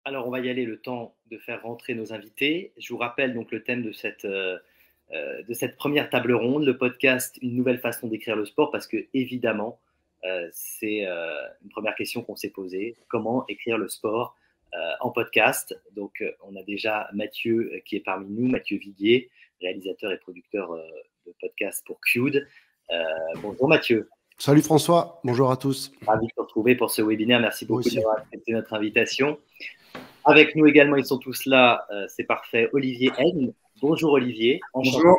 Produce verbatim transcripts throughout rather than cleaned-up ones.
Alors, on va y aller le temps de faire rentrer nos invités. Je vous rappelle donc le thème de cette, euh, euh, de cette première table ronde, le podcast Une nouvelle façon d'écrire le sport, parce que évidemment, euh, c'est euh, une première question qu'on s'est posée. Comment écrire le sport euh, en podcast? Donc, euh, on a déjà Mathieu euh, qui est parmi nous, Mathieu Viguier, réalisateur et producteur euh, de podcast pour Qud. Euh, bonjour Mathieu. Salut François, bonjour à tous. Ravi de te retrouver pour ce webinaire. Merci Moi beaucoup aussi. d'avoir accepté notre invitation. Avec nous également, ils sont tous là, euh, c'est parfait. Olivier N. Bonjour Olivier. Enchanté. Bonjour.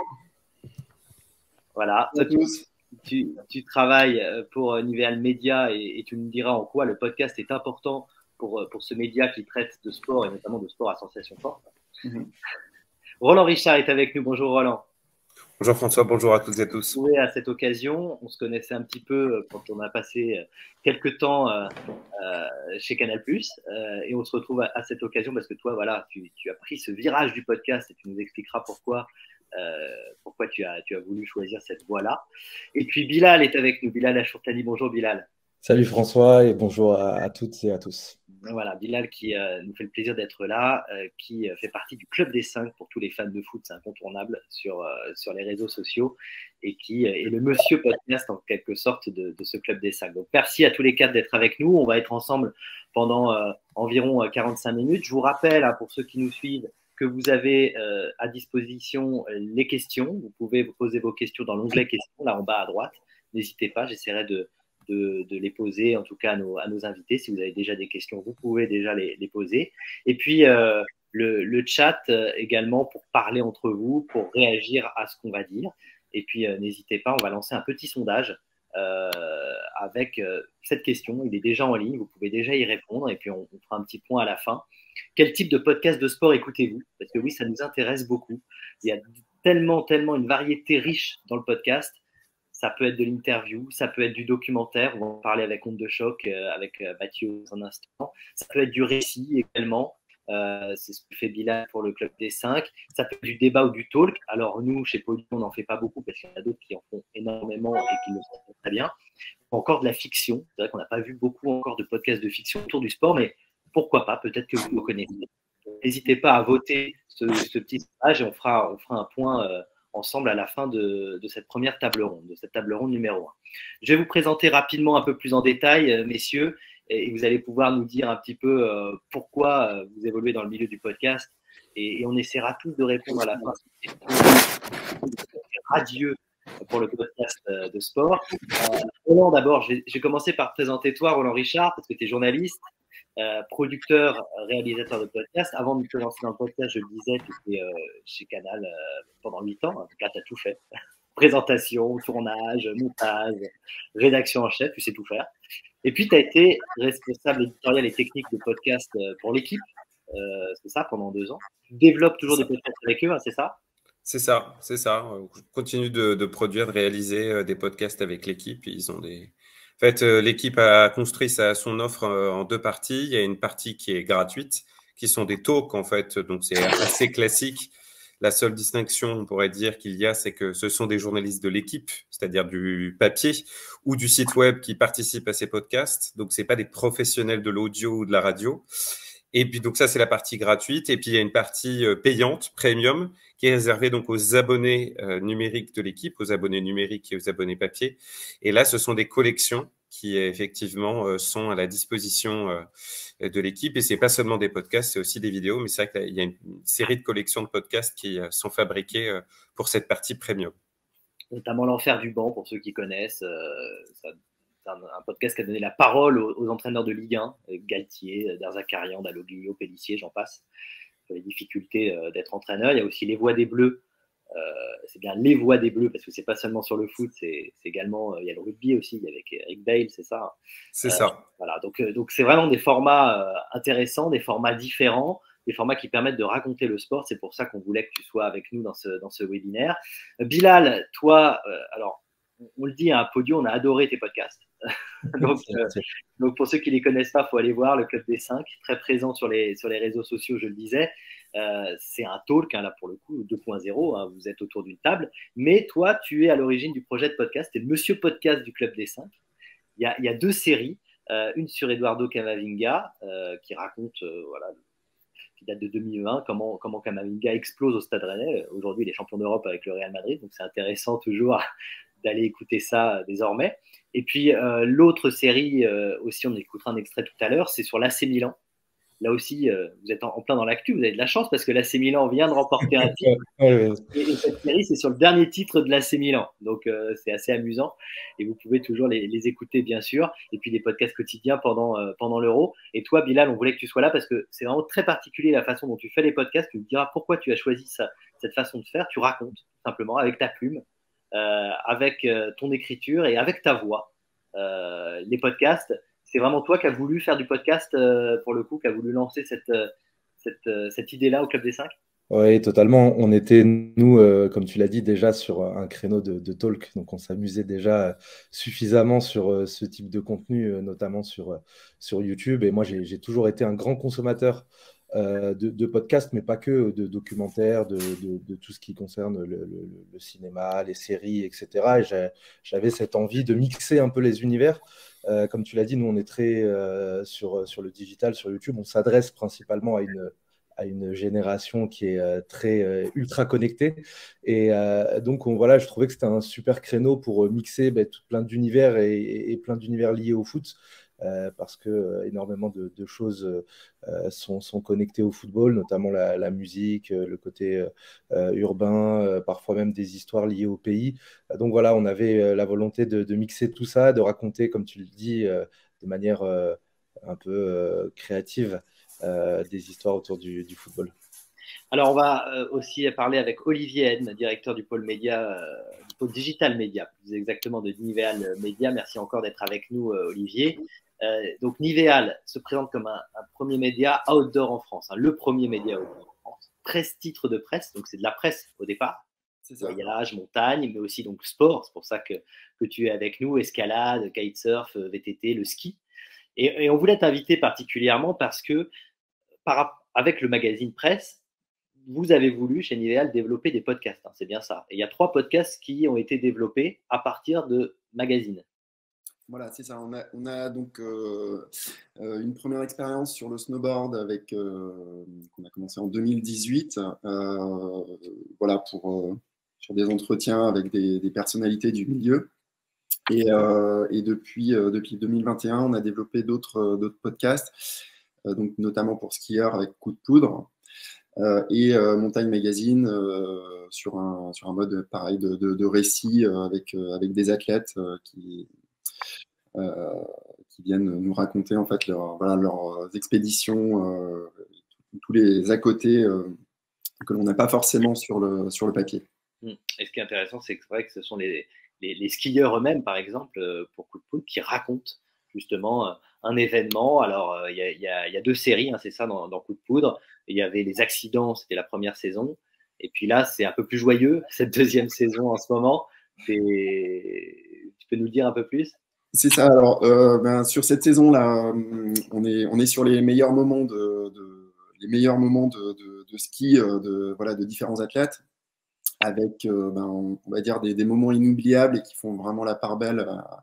Voilà. Bonjour à tous. Tu, tu travailles pour Niveal Media et, et tu nous diras en quoi le podcast est important pour, pour ce média qui traite de sport et notamment de sport à sensation forte. Mm-hmm. Roland Richard est avec nous. Bonjour Roland. Bonjour François, bonjour à toutes et à tous. Oui, à cette occasion, on se connaissait un petit peu quand on a passé quelques temps euh, euh, chez Canal plus, euh, et on se retrouve à, à cette occasion parce que toi, voilà, tu, tu as pris ce virage du podcast et tu nous expliqueras pourquoi, euh, pourquoi tu as, tu as voulu choisir cette voie-là. Et puis Bilal est avec nous, Bilal Achourtani. Bonjour Bilal. Salut François et bonjour à, à toutes et à tous. Voilà, Bilal qui euh, nous fait le plaisir d'être là, euh, qui fait partie du Club des cinq pour tous les fans de foot, c'est incontournable sur, euh, sur les réseaux sociaux et qui est le monsieur podcast en quelque sorte de, de ce Club des cinq. Donc merci à tous les quatre d'être avec nous, on va être ensemble pendant euh, environ quarante-cinq minutes. Je vous rappelle, hein, pour ceux qui nous suivent, que vous avez euh, à disposition les questions, vous pouvez poser vos questions dans l'onglet questions, là en bas à droite, n'hésitez pas, j'essaierai de De, de les poser en tout cas à nos, à nos invités. Si vous avez déjà des questions, vous pouvez déjà les, les poser. Et puis euh, le, le chat euh, également pour parler entre vous, pour réagir à ce qu'on va dire. Et puis euh, n'hésitez pas, on va lancer un petit sondage euh, avec euh, cette question. Il est déjà en ligne, vous pouvez déjà y répondre et puis on, on fera un petit point à la fin. Quel type de podcast de sport écoutez-vous? Parce que oui, ça nous intéresse beaucoup. Il y a tellement, tellement une variété riche dans le podcast. Ça peut être de l'interview, ça peut être du documentaire, on va en parler avec Onde de Choc, euh, avec euh, Mathieu dans un instant. Ça peut être du récit également, euh, c'est ce que fait Bilal pour le Club des cinq. Ça peut être du débat ou du talk. Alors nous, chez Podium, on n'en fait pas beaucoup parce qu'il y en a d'autres qui en font énormément et qui le font très bien. Encore de la fiction, c'est vrai qu'on n'a pas vu beaucoup encore de podcasts de fiction autour du sport, mais pourquoi pas, peut-être que vous le connaissez. N'hésitez pas à voter ce, ce petit sondage et on fera, on fera un point euh, ensemble à la fin de, de cette première table ronde, de cette table ronde numéro un. Je vais vous présenter rapidement un peu plus en détail, euh, messieurs, et, et vous allez pouvoir nous dire un petit peu euh, pourquoi euh, vous évoluez dans le milieu du podcast, et, et on essaiera tous de répondre à la fin. Radieux pour le podcast euh, de sport. Euh, Roland, d'abord, je vais, je vais commencer par te présenter toi, Roland Richard, parce que tu es journaliste, Euh, producteur, réalisateur de podcast. Avant de te lancer dans le podcast, je le disais, tu étais euh, chez Canal euh, pendant huit ans. En tout cas, tu as tout fait. Présentation, tournage, montage, rédaction en chef, tu sais tout faire. Et puis, tu as été responsable éditorial et technique de podcast euh, pour l'équipe. Euh, c'est ça, pendant deux ans. Tu développes toujours des podcasts avec eux, hein, c'est ça? C'est ça, c'est ça. Je continue de, de produire, de réaliser des podcasts avec l'équipe. Ils ont des... En fait, l'équipe a construit sa, son offre en deux parties. Il y a une partie qui est gratuite, qui sont des talks, en fait. Donc, c'est assez classique. La seule distinction, on pourrait dire, qu'il y a, c'est que ce sont des journalistes de l'équipe, c'est-à-dire du papier ou du site web qui participent à ces podcasts. Donc, c'est pas des professionnels de l'audio ou de la radio. Et puis, donc ça, c'est la partie gratuite. Et puis, il y a une partie payante, premium, qui est réservée donc aux abonnés euh, numériques de l'équipe, aux abonnés numériques et aux abonnés papier. Et là, ce sont des collections qui, effectivement, euh, sont à la disposition euh, de l'équipe. Et c'est pas seulement des podcasts, c'est aussi des vidéos. Mais c'est vrai qu'il y a une série de collections de podcasts qui euh, sont fabriquées euh, pour cette partie premium. Notamment l'enfer du banc, pour ceux qui connaissent. Euh, ça... Un, un podcast qui a donné la parole aux, aux entraîneurs de Ligue un, Galtier, Derzakarian, Dalloglio, Pellissier, j'en passe, sur les difficultés euh, d'être entraîneur. Il y a aussi les voix des Bleus. Euh, c'est bien les voix des Bleus parce que c'est pas seulement sur le foot, c'est également euh, il y a le rugby aussi avec Eric Bale, c'est ça. C'est euh, ça. Voilà, donc euh, donc c'est vraiment des formats euh, intéressants, des formats différents, des formats qui permettent de raconter le sport. C'est pour ça qu'on voulait que tu sois avec nous dans ce dans ce webinaire. Euh, Bilal, toi, euh, alors on le dit à un podium, on a adoré tes podcasts. donc, euh, donc, pour ceux qui ne les connaissent pas, il faut aller voir le Club des cinq, très présent sur les, sur les réseaux sociaux, je le disais. Euh, c'est un talk, hein, là pour le coup, deux point zéro, hein, vous êtes autour d'une table. Mais toi, tu es à l'origine du projet de podcast, tu es le monsieur podcast du Club des cinq. Il y a, il y a deux séries, euh, une sur Eduardo Camavinga, euh, qui raconte euh, voilà, qui date de deux mille vingt, comment, comment Kamavinga explose au Stade Rennais. Aujourd'hui, il est champion d'Europe avec le Real Madrid, donc c'est intéressant toujours d'aller écouter ça désormais. Et puis, euh, l'autre série euh, aussi, on écoutera un extrait tout à l'heure, c'est sur l'A C Milan. Là aussi, euh, vous êtes en, en plein dans l'actu, vous avez de la chance parce que l'A C Milan vient de remporter un titre. et, et cette série, c'est sur le dernier titre de l'A C Milan. Donc, euh, c'est assez amusant. Et vous pouvez toujours les, les écouter, bien sûr. Et puis, des podcasts quotidiens pendant, euh, pendant l'Euro. Et toi, Bilal, on voulait que tu sois là parce que c'est vraiment très particulier la façon dont tu fais les podcasts. Tu me diras pourquoi tu as choisi ça, cette façon de faire. Tu racontes, tout simplement, avec ta plume, euh, avec euh, ton écriture et avec ta voix. Euh, les podcasts, c'est vraiment toi qui as voulu faire du podcast, euh, pour le coup, qui a voulu lancer cette, cette, cette idée-là au Club des Cinq? Oui, totalement. On était, nous, euh, comme tu l'as dit, déjà sur un créneau de, de talk. Donc, on s'amusait déjà suffisamment sur euh, ce type de contenu, euh, notamment sur, euh, sur YouTube. Et moi, j'ai, j'ai toujours été un grand consommateur euh, de, de podcasts, mais pas que, de documentaires, de, de, de tout ce qui concerne le, le, le cinéma, les séries, et cetera. Et j'ai, j'avais cette envie de mixer un peu les univers. Euh, comme tu l'as dit, nous, on est très euh, sur, sur le digital, sur YouTube. On s'adresse principalement à une, à une génération qui est euh, très euh, ultra connectée. Et euh, donc, on, voilà, je trouvais que c'était un super créneau pour mixer bah, tout plein d'univers et, et, et plein d'univers liés au foot. Euh, parce que euh, énormément de, de choses euh, sont, sont connectées au football, notamment la, la musique, euh, le côté euh, urbain, euh, parfois même des histoires liées au pays. Euh, donc voilà, on avait euh, la volonté de, de mixer tout ça, de raconter, comme tu le dis, euh, de manière euh, un peu euh, créative, euh, des histoires autour du, du football. Alors, on va euh, aussi parler avec Olivier Hedne, directeur du pôle média, euh, du pôle digital média, plus exactement de Niveal Média. Merci encore d'être avec nous, euh, Olivier. Euh, donc, Niveal se présente comme un, un premier média outdoor en France, hein, le premier média outdoor en France. treize titres de presse, donc c'est de la presse au départ. C'est ça. Voyage, montagne, mais aussi donc sport. C'est pour ça que, que tu es avec nous, escalade, kitesurf, V T T, le ski. Et, et on voulait t'inviter particulièrement parce que, par, avec le magazine Presse, vous avez voulu, chez Niveal, développer des podcasts. Hein, c'est bien ça. Et il y a trois podcasts qui ont été développés à partir de magazines. Voilà, c'est ça. On a, on a donc euh, euh, une première expérience sur le snowboard avec euh, qu'on a commencé en deux mille dix-huit. Euh, voilà, pour euh, sur des entretiens avec des, des personnalités du milieu. Et, euh, et depuis euh, depuis deux mille vingt et un, on a développé d'autres euh, d'autres podcasts, euh, donc notamment pour skieurs avec Coup de Poudre. Euh, et euh, Montagne Magazine euh, sur, un, sur un mode pareil de, de, de récit euh, avec, euh, avec des athlètes euh, qui, euh, qui viennent nous raconter en fait leur, voilà, leurs expéditions, euh, tous les à côté euh, que l'on n'a pas forcément sur le, sur le papier. Et ce qui est intéressant, c'est que c'est vrai que ce sont les, les, les skieurs eux-mêmes, par exemple, pour Coup de Poudre, qui racontent justement un événement. Alors, il y, y, y a deux séries, hein, c'est ça, dans, dans Coup de Poudre. Il y avait les accidents, c'était la première saison. Et puis là, c'est un peu plus joyeux, cette deuxième saison en ce moment. Et... Tu peux nous dire un peu plus? C'est ça. Alors, euh, ben, sur cette saison-là, on est, on est sur les meilleurs moments de, de les meilleurs moments de, de, de ski de, voilà, de différents athlètes, avec, euh, ben, on va dire, des, des moments inoubliables et qui font vraiment la part belle à,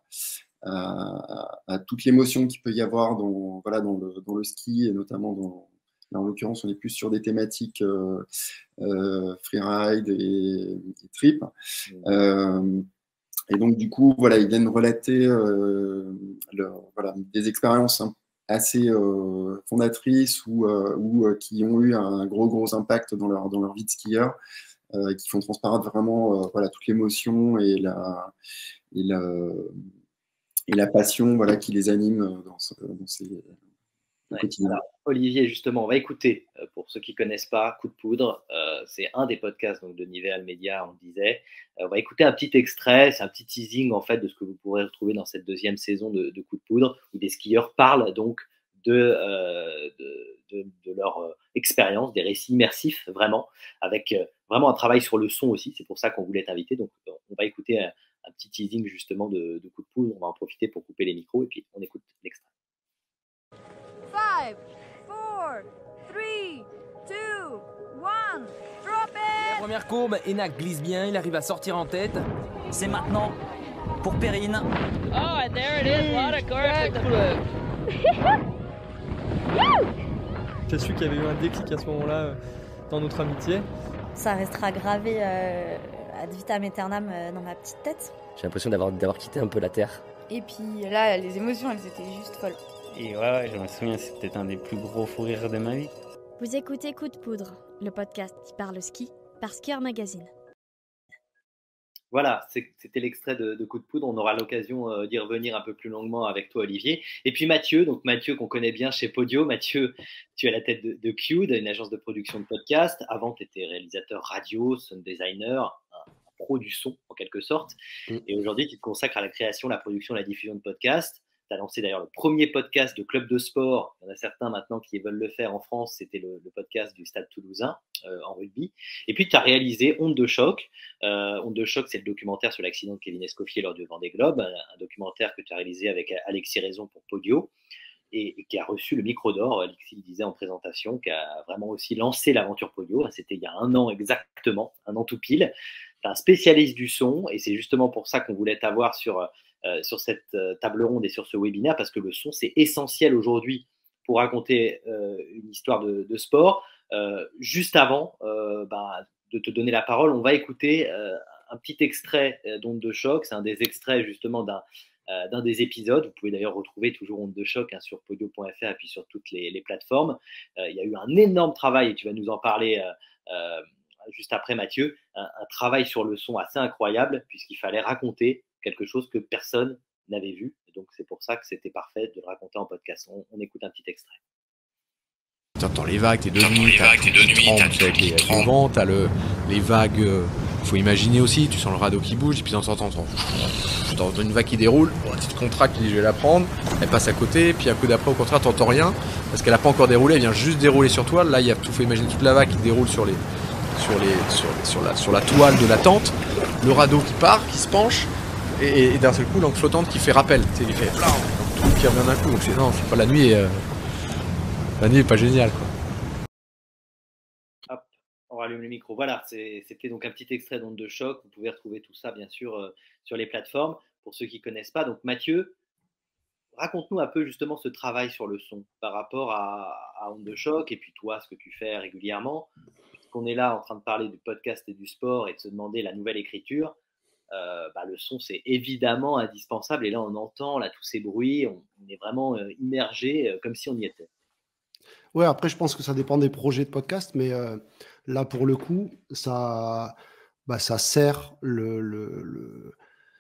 à, à toute l'émotion qu'il peut y avoir dans, voilà, dans, le, dans le ski, et notamment dans... Là, en l'occurrence, on est plus sur des thématiques euh, euh, freeride et, et trip. Mmh. Euh, et donc, du coup, voilà, ils viennent relater euh, leur, voilà, des expériences assez euh, fondatrices ou, euh, ou euh, qui ont eu un gros, gros impact dans leur, dans leur vie de skieur, euh, qui font transparaître vraiment euh, voilà, toute l'émotion et la, et, la, et la passion voilà, qui les anime dans, ce, dans ces... Ouais. Alors, Olivier, justement, on va écouter, euh, pour ceux qui ne connaissent pas, Coup de Poudre, euh, c'est un des podcasts donc, de Niveal Média, on le disait. Euh, on va écouter un petit extrait, c'est un petit teasing en fait de ce que vous pourrez retrouver dans cette deuxième saison de, de Coup de Poudre, où des skieurs parlent donc de, euh, de, de, de leur euh, expérience, des récits immersifs vraiment, avec euh, vraiment un travail sur le son aussi, c'est pour ça qu'on voulait t'inviter. Donc on va écouter un, un petit teasing justement de, de Coup de Poudre, on va en profiter pour couper les micros et puis on écoute l'extrait. five, four, three, two, one, drop it! La première courbe, Enak glisse bien, il arrive à sortir en tête. C'est maintenant pour Perrine. Oh, and there it is, what a gorgeous flip. j'ai su qu'il y avait eu un déclic à ce moment-là euh, dans notre amitié. Ça restera gravé euh, ad vitam aeternam euh, dans ma petite tête. J'ai l'impression d'avoir, d'avoir quitté un peu la terre. Et puis là, les émotions, elles étaient juste folles. Et ouais, ouais, je me souviens, c'est peut-être un des plus gros fous rires de ma vie. Vous écoutez Coup de Poudre, le podcast qui parle ski par Skieur Magazine. Voilà, c'était l'extrait de, de Coup de Poudre. On aura l'occasion euh, d'y revenir un peu plus longuement avec toi, Olivier. Et puis Mathieu, donc Mathieu qu'on connaît bien chez Podio. Mathieu, tu es à la tête de, de Qud, une agence de production de podcast. Avant, tu étais réalisateur radio, sound designer, un, un pro du son en quelque sorte. Mm. Et aujourd'hui, tu te consacres à la création, la production, la diffusion de podcasts. Tu as lancé d'ailleurs le premier podcast de club de sport. Il y en a certains maintenant qui veulent le faire en France. C'était le, le podcast du Stade Toulousain euh, en rugby. Et puis, tu as réalisé Onde de choc. Euh, Onde de choc, c'est le documentaire sur l'accident de Kevin Escoffier lors du Vendée Globe. Un, un documentaire que tu as réalisé avec Alexis Raison pour Podio et, et qui a reçu le micro d'or. Alexis le disait en présentation, qui a vraiment aussi lancé l'aventure Podio. C'était il y a un an exactement, un an tout pile. Tu es un spécialiste du son et c'est justement pour ça qu'on voulait t'avoir sur... Euh, sur cette euh, table ronde et sur ce webinaire, parce que le son, c'est essentiel aujourd'hui pour raconter euh, une histoire de, de sport. Euh, juste avant euh, bah, de te donner la parole, on va écouter euh, un petit extrait euh, d'Onde de choc. C'est un des extraits justement d'un, euh, d'un des épisodes. Vous pouvez d'ailleurs retrouver toujours Onde de choc hein, sur podio point f r et puis sur toutes les, les plateformes. Euh, il y a eu un énorme travail, et tu vas nous en parler euh, euh, juste après Mathieu, un, un travail sur le son assez incroyable, puisqu'il fallait raconter quelque chose que personne n'avait vu. Et donc, c'est pour ça que c'était parfait de le raconter en podcast. On, on écoute un petit extrait. T'entends les vagues, t'es de nuit, t'as tout qui tremble avec les vents, t'as le, les vagues, euh, faut imaginer aussi, tu sens le radeau qui bouge, et puis dans temps, t'entends t'entends une vague qui déroule, bon, tu te contractes, tu dis je vais la prendre, elle passe à côté, puis un coup d'après, au contraire, t'entends rien, parce qu'elle a pas encore déroulé, elle vient juste dérouler sur toi, là, il y a tout, faut imaginer toute la vague qui déroule sur les, sur les, sur, les, sur, la, sur la toile de la tente, le radeau qui part, qui se penche, Et, et d'un seul coup, l'encre flottante qui fait rappel, tu sais, il fait blam, tout qui revient d'un coup. Donc c'est non, c'est pas la nuit, euh, la nuit est pas géniale quoi. Hop, on rallume le micro. Voilà, c'est, c'était donc un petit extrait d'Onde de choc. Vous pouvez retrouver tout ça bien sûr euh, sur les plateformes. Pour ceux qui connaissent pas, donc Mathieu, raconte-nous un peu justement ce travail sur le son par rapport à, à Onde de choc et puis toi, ce que tu fais régulièrement. Puisqu'on est là en train de parler du podcast et du sport et de se demander la nouvelle écriture. Euh, bah, le son, c'est évidemment indispensable. Et là, on entend là, tous ces bruits. On, on est vraiment euh, immergé euh, comme si on y était. Ouais, après, je pense que ça dépend des projets de podcast. Mais euh, là, pour le coup, ça, bah, ça sert le, le, le...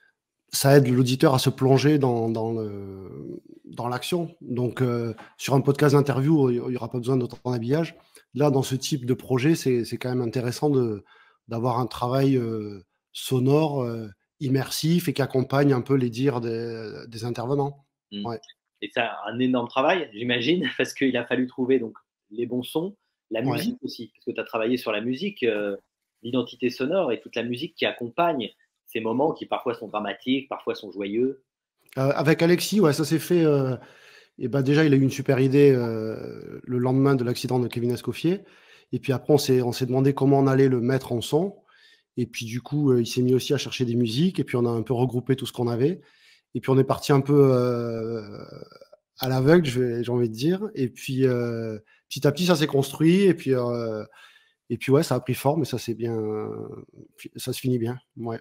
ça aide l'auditeur à se plonger dans, dans, le, dans l'action. Donc, euh, sur un podcast d'interview, il n'y aura pas besoin d'autant d'habillage. Là, dans ce type de projet, c'est, c'est quand même intéressant de, d'avoir un travail euh, sonore, euh, immersif et qui accompagne un peu les dires des, des intervenants. Mmh. Ouais. Et c'est un énorme travail, j'imagine, parce qu'il a fallu trouver donc, les bons sons, la musique ouais. aussi, parce que tu as travaillé sur la musique, euh, l'identité sonore et toute la musique qui accompagne ces moments qui parfois sont dramatiques, parfois sont joyeux. Euh, avec Alexis, ouais, ça s'est fait. Euh, et ben déjà, il a eu une super idée euh, le lendemain de l'accident de Kevin Escoffier. Et puis après, on s'est, on s'est demandé comment on allait le mettre en son. Et puis du coup, euh, il s'est mis aussi à chercher des musiques. Et puis on a un peu regroupé tout ce qu'on avait. Et puis on est parti un peu euh, à l'aveugle, j'ai envie de dire. Et puis euh, petit à petit, ça s'est construit. Et puis, euh, et puis ouais, ça a pris forme et ça s'est bien, ça se finit bien. Ouais.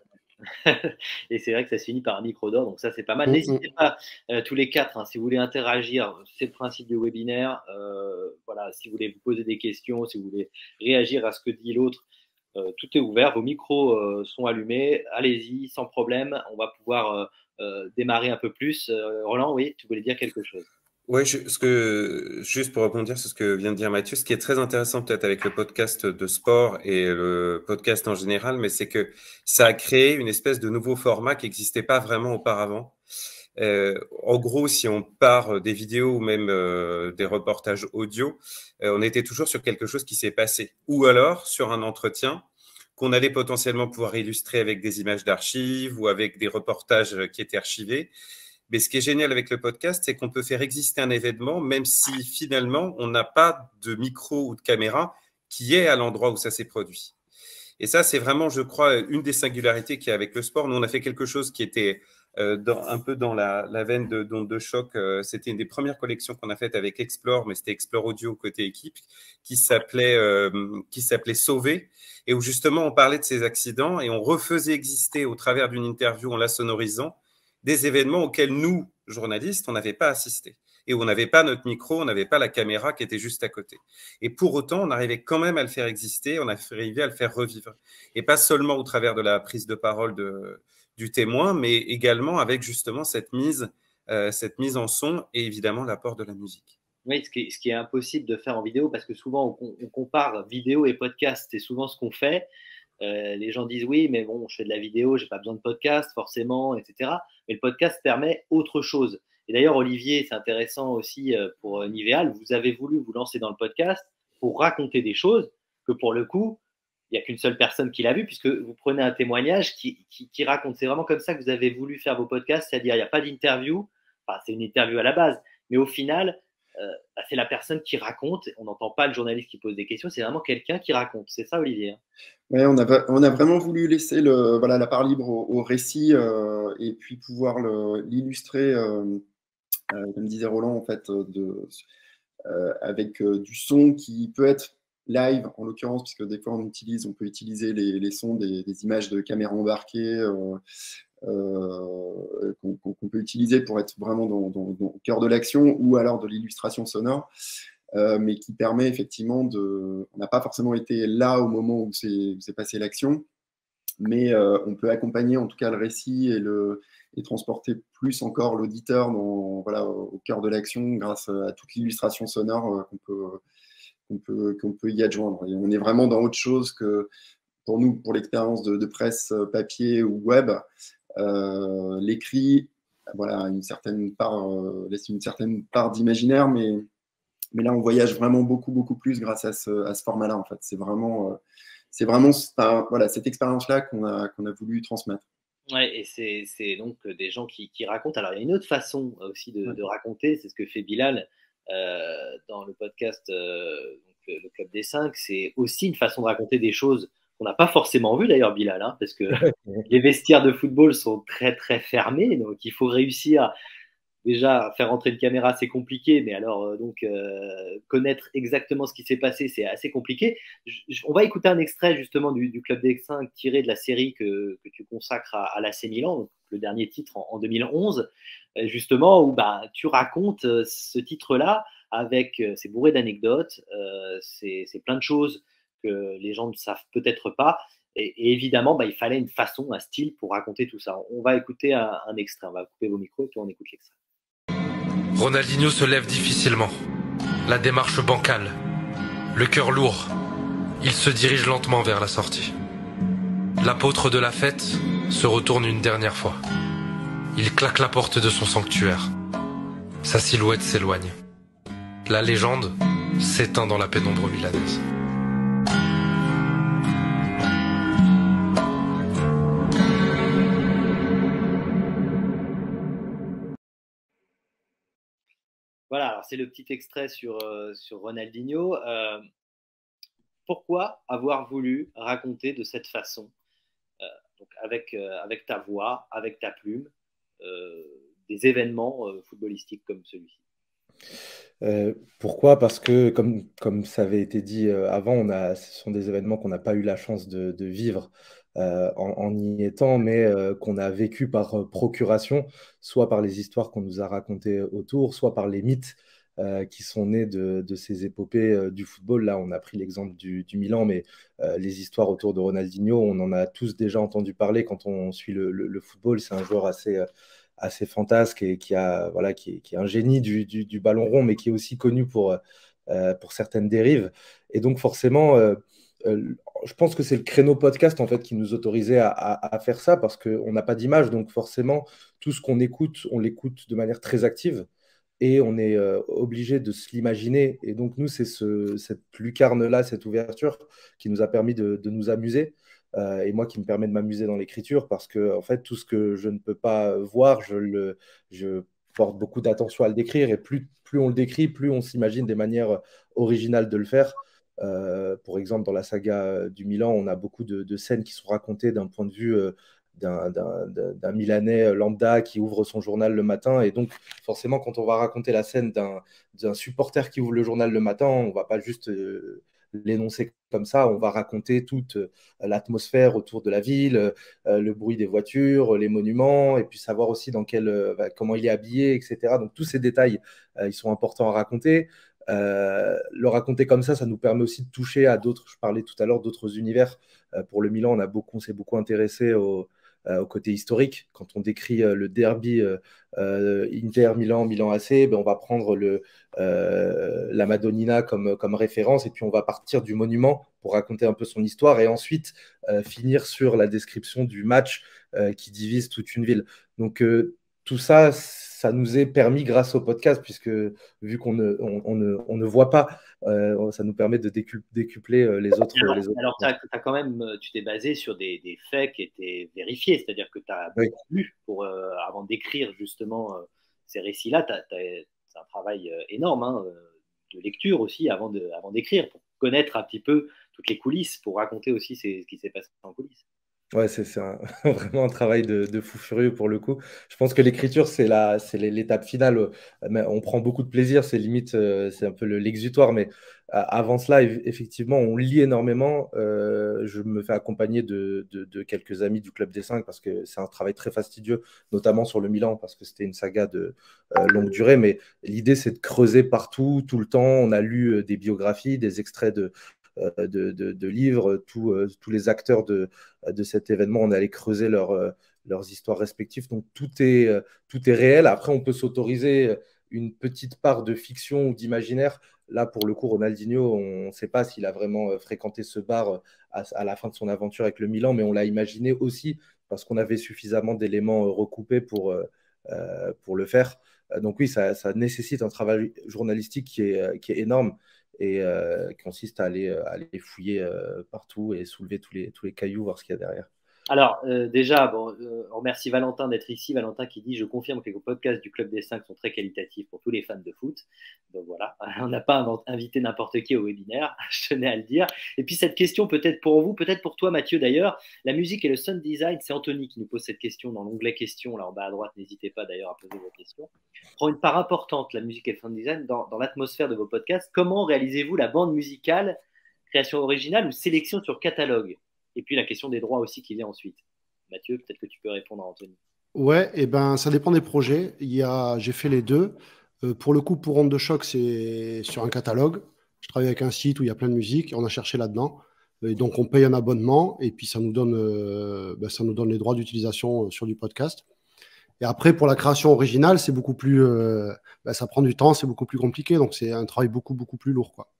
Et c'est vrai que ça se finit par un micro d'or, donc ça c'est pas mal. Mmh, N'hésitez mmh. pas euh, tous les quatre, hein, si vous voulez interagir, c'est le principe du webinaire. Euh, voilà, si vous voulez vous poser des questions, si vous voulez réagir à ce que dit l'autre, euh, tout est ouvert. Vos micros euh, sont allumés. Allez-y, sans problème. On va pouvoir euh, euh, démarrer un peu plus. Euh, Roland, oui, tu voulais dire quelque chose? Oui, ce que, juste pour rebondir sur ce que vient de dire Mathieu, ce qui est très intéressant peut-être avec le podcast de sport et le podcast en général, mais c'est que ça a créé une espèce de nouveau format qui n'existait pas vraiment auparavant. Euh, en gros, si on part des vidéos ou même euh, des reportages audio, euh, on était toujours sur quelque chose qui s'est passé. Ou alors sur un entretien qu'on allait potentiellement pouvoir illustrer avec des images d'archives ou avec des reportages qui étaient archivés. Mais ce qui est génial avec le podcast, c'est qu'on peut faire exister un événement, même si finalement, on n'a pas de micro ou de caméra qui est à l'endroit où ça s'est produit. Et ça, c'est vraiment, je crois, une des singularités qu'il y a avec le sport. Nous, on a fait quelque chose qui était euh, dans, un peu dans la, la veine de d'Onde de choc. Euh, c'était une des premières collections qu'on a faites avec Explore, mais c'était Explore Audio côté équipe, qui s'appelait euh, qui s'appelait Sauver, et où justement on parlait de ces accidents et on refaisait exister au travers d'une interview en la sonorisant des événements auxquels nous, journalistes, on n'avait pas assisté. Et où on n'avait pas notre micro, on n'avait pas la caméra qui était juste à côté. Et pour autant, on arrivait quand même à le faire exister, on arrivait à le faire revivre. Et pas seulement au travers de la prise de parole de, du témoin, mais également avec justement cette mise, euh, cette mise en son et évidemment l'apport de la musique. Oui, ce qui, est, ce qui est impossible de faire en vidéo, parce que souvent on, on compare vidéo et podcast, c'est souvent ce qu'on fait. Euh, les gens disent oui, mais bon, je fais de la vidéo, j'ai pas besoin de podcast forcément, et cetera. Mais le podcast permet autre chose. Et d'ailleurs, Olivier, c'est intéressant aussi pour Nivéal, vous avez voulu vous lancer dans le podcast pour raconter des choses que pour le coup, il n'y a qu'une seule personne qui l'a vu, puisque vous prenez un témoignage qui, qui, qui raconte. C'est vraiment comme ça que vous avez voulu faire vos podcasts, c'est-à-dire il n'y a pas d'interview, enfin c'est une interview à la base, mais au final, euh, bah, c'est la personne qui raconte, on n'entend pas le journaliste qui pose des questions, c'est vraiment quelqu'un qui raconte. C'est ça, Olivier? Oui, on a, on a vraiment voulu laisser le, voilà, la part libre au, au récit euh, et puis pouvoir l'illustrer, euh, euh, comme disait Roland, en fait, de, euh, avec euh, du son qui peut être live, en l'occurrence, puisque des fois on utilise, on peut utiliser les, les sons des, des images de caméra embarquées euh, euh, qu'on qu'on peut utiliser pour être vraiment dans, dans, dans le cœur de l'action, ou alors de l'illustration sonore. Euh, mais qui permet effectivement de... On n'a pas forcément été là au moment où s'est passé l'action, mais euh, on peut accompagner en tout cas le récit et, le, et transporter plus encore l'auditeur dans, voilà, au cœur de l'action grâce à toute l'illustration sonore euh, qu'on peut, qu'on peut, qu'on peut y adjoindre. Et on est vraiment dans autre chose que pour nous, pour l'expérience de, de presse papier ou web. Euh, l'écrit, voilà, une certaine part, euh, laisse une certaine part d'imaginaire, mais Mais là, on voyage vraiment beaucoup, beaucoup plus grâce à ce, à ce format-là, en fait. C'est vraiment, euh, c'est vraiment enfin, voilà, cette expérience-là qu'on a, qu'on a voulu transmettre. Ouais, et c'est donc des gens qui, qui racontent. Alors, il y a une autre façon aussi de, ouais. de raconter, c'est ce que fait Bilal euh, dans le podcast euh, donc, Le Club des Cinq. C'est aussi une façon de raconter des choses qu'on n'a pas forcément vues, d'ailleurs, Bilal, hein, parce que les vestiaires de football sont très, très fermés. Donc, il faut réussir... Déjà, faire rentrer une caméra, c'est compliqué, mais alors euh, donc euh, connaître exactement ce qui s'est passé, c'est assez compliqué. Je, je, on va écouter un extrait justement du, du Club des Cinq tiré de la série que, que tu consacres à, à l'A C Milan, donc le dernier titre en, en deux mille onze, justement où bah, tu racontes euh, ce titre-là avec, euh, c'est bourré d'anecdotes, euh, c'est plein de choses que les gens ne savent peut-être pas. Et, et évidemment, bah, il fallait une façon, un style pour raconter tout ça. On va écouter un, un extrait, on va couper vos micros et puis on écoute l'extrait. Ronaldinho se lève difficilement, la démarche bancale, le cœur lourd. Il se dirige lentement vers la sortie. L'apôtre de la fête se retourne une dernière fois. Il claque la porte de son sanctuaire. Sa silhouette s'éloigne. La légende s'éteint dans la pénombre milanaise. Voilà, alors c'est le petit extrait sur, euh, sur Ronaldinho. Euh, pourquoi avoir voulu raconter de cette façon, euh, donc avec, euh, avec ta voix, avec ta plume, euh, des événements euh, footballistiques comme celui-ci? Euh, pourquoi? Parce que, comme, comme ça avait été dit euh, avant, on a, ce sont des événements qu'on n'a pas eu la chance de, de vivre euh, en, en y étant, mais euh, qu'on a vécu par euh, procuration, soit par les histoires qu'on nous a racontées autour, soit par les mythes euh, qui sont nés de, de ces épopées euh, du football. Là, on a pris l'exemple du, du Milan, mais euh, les histoires autour de Ronaldinho, on en a tous déjà entendu parler quand on suit le, le, le football. C'est un joueur assez... Euh, assez fantasque et qui, a, voilà, qui, est, qui est un génie du, du, du ballon rond, mais qui est aussi connu pour, euh, pour certaines dérives. Et donc forcément, euh, euh, je pense que c'est le créneau podcast en fait, qui nous autorisait à, à, à faire ça, parce qu'on n'a pas d'image, donc forcément, tout ce qu'on écoute, on l'écoute de manière très active, et on est euh, obligé de se l'imaginer. Et donc nous, c'est ce, cette lucarne-là, cette ouverture, qui nous a permis de, de nous amuser. Euh, et moi qui me permet de m'amuser dans l'écriture, parce que en fait tout ce que je ne peux pas voir, je, le, je porte beaucoup d'attention à le décrire, et plus, plus on le décrit, plus on s'imagine des manières originales de le faire. Euh, pour exemple, dans la saga du Milan, on a beaucoup de, de scènes qui sont racontées d'un point de vue euh, d'un, d'un, d'un Milanais lambda qui ouvre son journal le matin. Et donc, forcément, quand on va raconter la scène d'un, d'un supporter qui ouvre le journal le matin, on ne va pas juste euh, l'énoncer comme ça, on va raconter toute euh, l'atmosphère autour de la ville, euh, le bruit des voitures, les monuments, et puis savoir aussi dans quel, euh, bah, comment il est habillé, et cetera. Donc, tous ces détails, euh, ils sont importants à raconter. Euh, le raconter comme ça, ça nous permet aussi de toucher à d'autres, je parlais tout à l'heure d'autres univers. Euh, pour le Milan, on a beaucoup, on s'est beaucoup intéressé au, euh, au côté historique. Quand on décrit euh, le derby euh, euh, Inter-Milan, Milan-A C, ben, on va prendre le, euh, la Madonnina comme, comme référence et puis on va partir du monument pour raconter un peu son histoire et ensuite euh, finir sur la description du match euh, qui divise toute une ville. Donc euh, tout ça, ça nous est permis grâce au podcast, puisque vu qu'on ne, on, on ne, on ne voit pas, euh, ça nous permet de décu- décupler euh, les autres. Alors, les autres. alors t'as, t'as quand même, tu t'es basé sur des, des faits qui étaient vérifiés, c'est-à-dire que tu as Oui. lu pour, euh, avant d'écrire justement euh, ces récits-là, t'as, t'as, c'est un travail euh, énorme hein, de lecture aussi avant, de, avant d'écrire, pour connaître un petit peu toutes les coulisses, pour raconter aussi ces- ce qui s'est passé en coulisses. Ouais, c'est, c'est un- vraiment un travail de, de fou furieux pour le coup. Je pense que l'écriture, c'est la, c'est l'é- l'étape finale. Euh, mais on prend beaucoup de plaisir, c'est limite, euh, c'est un peu le- l'exutoire. Mais euh, avant cela, eff- effectivement, on lit énormément. Euh, je me fais accompagner de, de- de quelques amis du Club des Cinq parce que c'est un travail très fastidieux, notamment sur le Milan, parce que c'était une saga de euh, longue durée. Mais l'idée, c'est de creuser partout, tout le temps. On a lu euh, des biographies, des extraits de, euh, de, de- de livres, tout, euh, tous les acteurs de de cet événement, on est allé creuser leur, euh, leurs histoires respectives. Donc tout est, euh, tout est réel. Après, on peut s'autoriser une petite part de fiction ou d'imaginaire. Là, pour le coup, Ronaldinho, on ne sait pas s'il a vraiment euh, fréquenté ce bar à, à la fin de son aventure avec le Milan, mais on l'a imaginé aussi parce qu'on avait suffisamment d'éléments euh, recoupés pour, euh, euh, pour le faire. Euh, Donc oui, ça, ça nécessite un travail journalistique qui est, euh, qui est énorme et euh, qui consiste à aller, euh, aller fouiller euh, partout et soulever tous les, tous les cailloux, voir ce qu'il y a derrière. Alors, euh, déjà, bon, euh, on remercie Valentin d'être ici. Valentin qui dit: je confirme que les podcasts du Club des Cinq sont très qualitatifs pour tous les fans de foot. Donc voilà, on n'a pas invité n'importe qui au webinaire, je tenais à le dire. Et puis, cette question, peut-être pour vous, peut-être pour toi, Mathieu d'ailleurs, la musique et le sound design, c'est Anthony qui nous pose cette question dans l'onglet questions, là en bas à droite. N'hésitez pas d'ailleurs à poser vos questions. Prend une part importante, la musique et le sound design, dans, dans l'atmosphère de vos podcasts. Comment réalisez-vous la bande musicale, création originale ou sélection sur catalogue? Et puis la question des droits aussi qui vient ensuite. Mathieu, peut-être que tu peux répondre à Anthony. Ouais, et ben ça dépend des projets. Il y a, j'ai fait les deux. Euh, pour le coup, pour Onde de Choc, c'est sur un catalogue. Je travaille avec un site où il y a plein de musique. On a cherché là-dedans. Et donc on paye un abonnement et puis ça nous donne, euh, ben, ça nous donne les droits d'utilisation sur du podcast. Et après, pour la création originale, c'est beaucoup plus, euh, ben, ça prend du temps, c'est beaucoup plus compliqué. Donc c'est un travail beaucoup beaucoup plus lourd, quoi.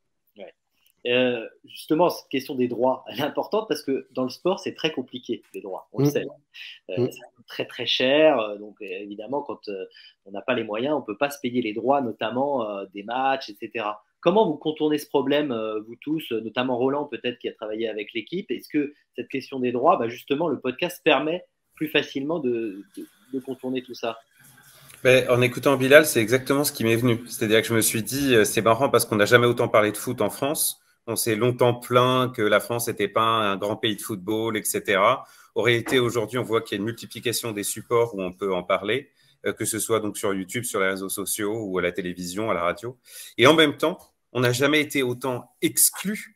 Euh, justement, cette question des droits, elle est importante parce que dans le sport, c'est très compliqué, les droits, on mmh. le sait. Euh, mmh. Ça coûte très très cher, donc évidemment, quand euh, on n'a pas les moyens, on ne peut pas se payer les droits, notamment euh, des matchs, et cetera. Comment vous contournez ce problème, euh, vous tous, notamment Roland peut-être qui a travaillé avec l'équipe? Est-ce que cette question des droits, bah, justement, le podcast permet plus facilement de, de, de contourner tout ça? Ben, en écoutant Bilal, c'est exactement ce qui m'est venu. C'est-à-dire que je me suis dit, c'est marrant parce qu'on n'a jamais autant parlé de foot en France. On s'est longtemps plaint que la France n'était pas un grand pays de football, et cetera. En réalité, aujourd'hui, on voit qu'il y a une multiplication des supports où on peut en parler, euh, que ce soit donc sur YouTube, sur les réseaux sociaux ou à la télévision, à la radio. Et en même temps, on n'a jamais été autant exclu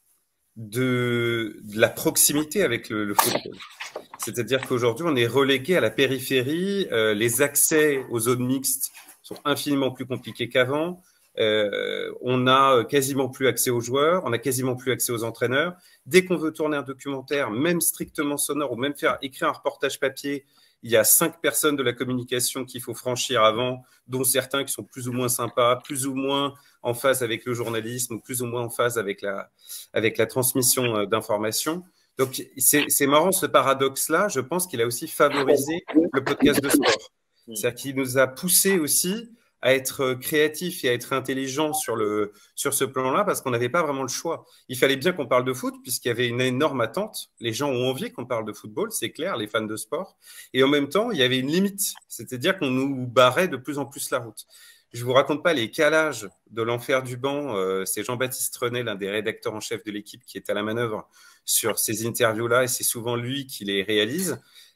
de, de la proximité avec le, le football. C'est-à-dire qu'aujourd'hui, on est relégué à la périphérie. Euh, les accès aux zones mixtes sont infiniment plus compliqués qu'avant. Euh, on a quasiment plus accès aux joueurs, on a quasiment plus accès aux entraîneurs. Dès qu'on veut tourner un documentaire, même strictement sonore, ou même faire écrire un reportage papier, il y a cinq personnes de la communication qu'il faut franchir avant, dont certains qui sont plus ou moins sympas, plus ou moins en phase avec le journalisme, ou plus ou moins en phase avec la, avec la transmission d'informations. Donc, c'est, c'est marrant ce paradoxe-là. Je pense qu'il a aussi favorisé le podcast de sport. C'est-à-dire qu'il nous a poussé aussi à être créatif et à être intelligent sur, le, sur ce plan-là parce qu'on n'avait pas vraiment le choix. Il fallait bien qu'on parle de foot puisqu'il y avait une énorme attente. Les gens ont envie qu'on parle de football, c'est clair, les fans de sport. Et en même temps, il y avait une limite. C'est-à-dire qu'on nous barrait de plus en plus la route. Je ne vous raconte pas les calages de l'enfer du banc. Euh, c'est Jean-Baptiste René, l'un des rédacteurs en chef de l'équipe, qui est à la manœuvre sur ces interviews-là et c'est souvent lui qui les réalise.